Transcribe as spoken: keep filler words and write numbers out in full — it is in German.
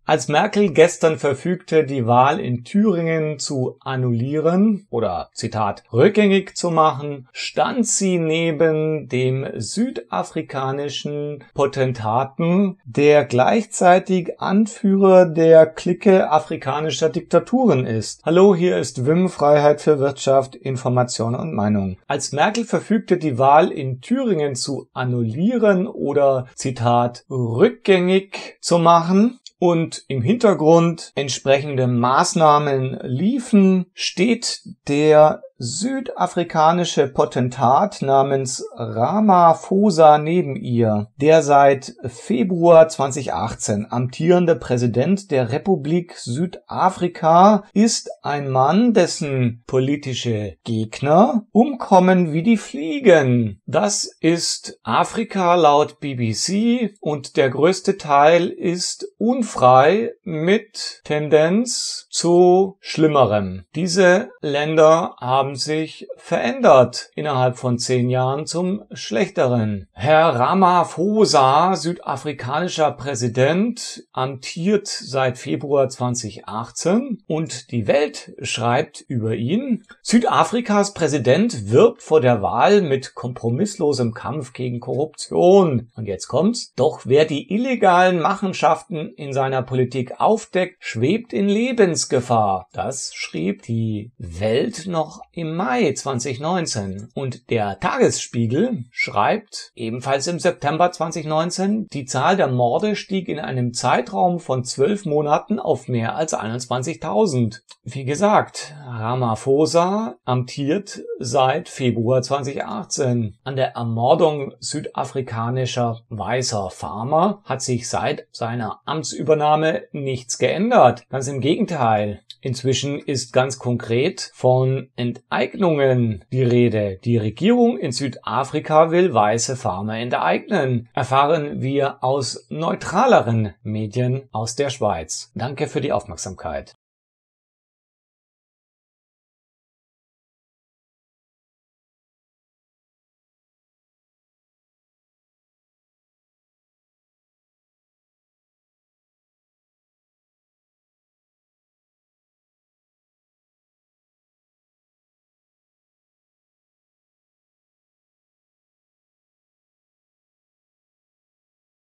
Als Merkel gestern verfügte, die Wahl in Thüringen zu annullieren oder, Zitat, rückgängig zu machen, stand sie neben dem südafrikanischen Potentaten, der gleichzeitig Anführer der Clique afrikanischer Diktaturen ist. Hallo, hier ist Wim, Freiheit für Wirtschaft, Information und Meinung. Als Merkel verfügte, die Wahl in Thüringen zu annullieren oder, Zitat, rückgängig zu machen, und im Hintergrund entsprechende Maßnahmen liefen, steht der südafrikanische Potentat namens Ramaphosa neben ihr. Der seit Februar zweitausendachtzehn amtierende Präsident der Republik Südafrika ist ein Mann, dessen politische Gegner umkommen wie die Fliegen. Das ist Afrika laut B B C und der größte Teil ist unfrei mit Tendenz zu Schlimmerem. Diese Länder haben sich verändert innerhalb von zehn Jahren zum Schlechteren. Herr Ramaphosa, südafrikanischer Präsident, amtiert seit Februar zweitausendachtzehn und die Welt schreibt über ihn: Südafrikas Präsident wirbt vor der Wahl mit kompromisslosem Kampf gegen Korruption. Und jetzt kommt's. Doch wer die illegalen Machenschaften in seiner Politik aufdeckt, schwebt in Lebensgefahr. Das schrieb die Welt noch im Mai zweitausendneunzehn. Und der Tagesspiegel schreibt ebenfalls im September zweitausendneunzehn, die Zahl der Morde stieg in einem Zeitraum von zwölf Monaten auf mehr als einundzwanzigtausend. Wie gesagt, Ramaphosa amtiert seit Februar zweitausendachtzehn. An der Ermordung südafrikanischer weißer Farmer hat sich seit seiner Amtsübernahme nichts geändert. Ganz im Gegenteil. Inzwischen ist ganz konkret von Enteignungen die Rede. Die Regierung in Südafrika will weiße Farmer enteignen, erfahren wir aus neutraleren Medien aus der Schweiz. Danke für die Aufmerksamkeit.